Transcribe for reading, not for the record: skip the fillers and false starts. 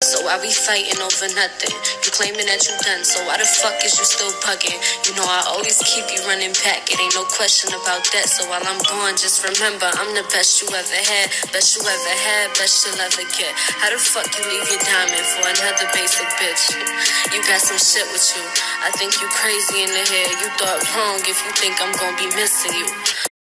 So why we fighting over nothing? You claiming that you done, so why the fuck is you still bugging? You know I always keep you running back, it ain't no question about that. So while I'm gone, just remember I'm the best you ever had, best you ever had, best you'll ever get. How the fuck you leave your diamond for another basic bitch? You got some shit with you. I think you crazy in the head. You thought wrong if you think I'm gonna be missing you.